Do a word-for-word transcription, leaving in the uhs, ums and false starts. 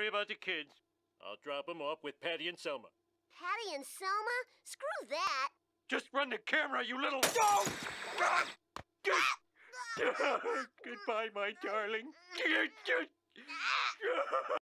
worry about the kids. I'll drop them off with Patty and Selma. Patty and Selma? Screw that. Just run the camera, you little... Goodbye, my darling.